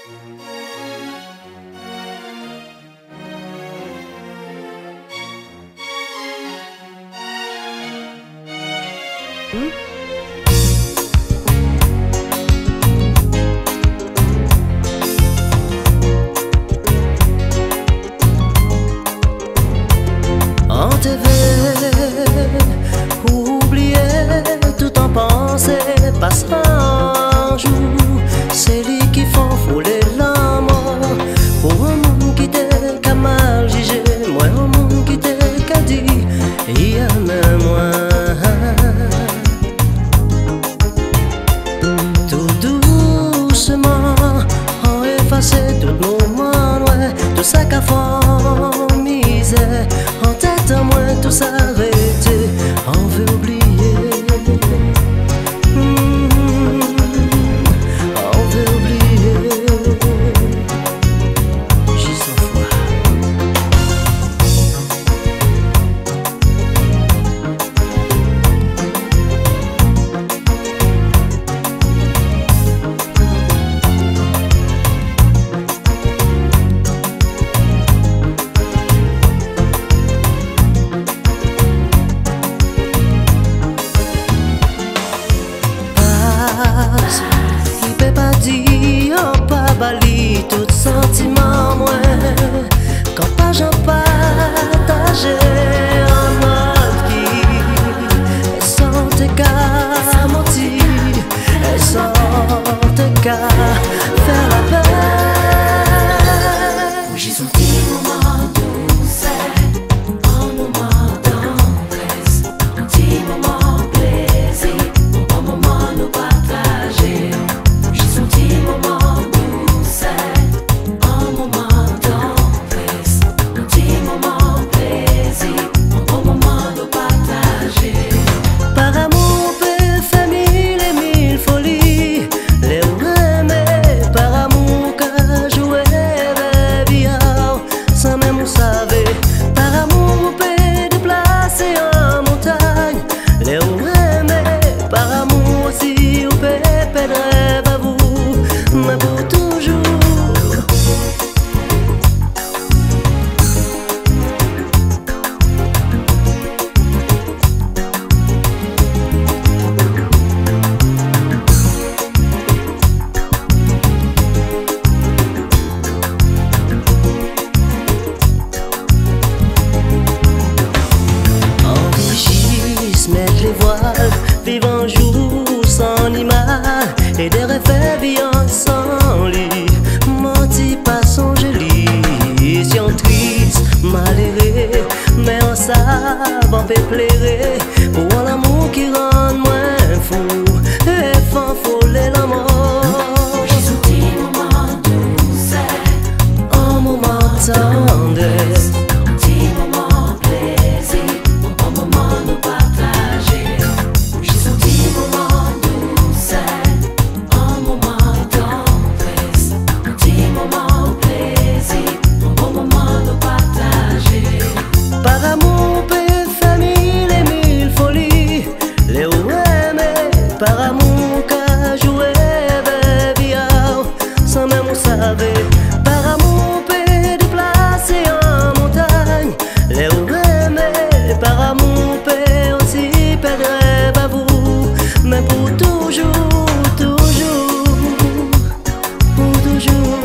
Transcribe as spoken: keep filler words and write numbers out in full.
Hmm? On te veut oublier tout en pensée passera un jour. C'est lui qui font fouler la mort pour un monde qui t'est qu'à mal jugé. Moi un monde qui t'est qu'à dit il y a même moi. Tout doucement on efface tout moment ouais, tout ça qu'a fait misère en tête à moi tout s'arrêter. On veut oublier. Il peut pas dire, pas bali tout sentiment moi. Quand pas j'en partager en mode qui et sans te cas mentir et sans te cas faire la paix. J'ai senti moment douce, un moment d'embrasse, un petit moment plaisir, un moment nous partager. J'ai senti moment douce, un moment d'embrasse, un petit moment plaisir, un moment nous partager. Par amour peut faire mille et mille folies, les aimer par amour qu'a joué sans même savoir. Par amour peut déplacer en montagne, les aimer par amour aussi on peut perdre rêve à vous, mais pour toujours. Mettre les voiles, vivre un jour sans animal et des rêves vivants sans lit. Menti pas son joli, si on triste, malheureux, mais on savant peut plaire pour l'amour qui rend moins fou et fan foller la mort. J'ai senti moment douce, un moment tendresse. Par amour peut faire mille et mille folies, les aimer par amour qu'a joué bébiao sans même savoir. Par amour peut déplacer en montagne, les aimer par amour peut aussi perdre rêve à vous, mais pour toujours, toujours, pour toujours.